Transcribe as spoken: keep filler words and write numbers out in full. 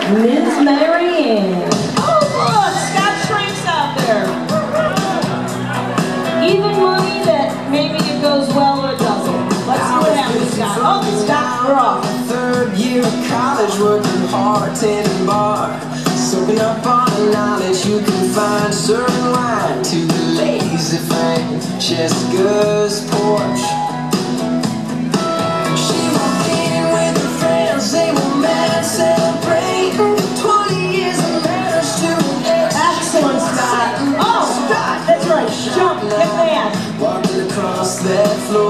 Miss Mary Ann. Oh, look, Scott Shrink's out there. Even money that maybe it goes well or doesn't. Let's see what happens, Scott. Oh, Scott, we're off. Third year of college, working hard, tending bar, soaking up all the knowledge you can find, serving wine to the lazy Frank Jessica's porch. She walked in with her friends, they were mad, celebrating twenty years of marriage to an ex. Excellent, Scott. Oh, Scott, that's right. Jump, get mad. Walking across that floor.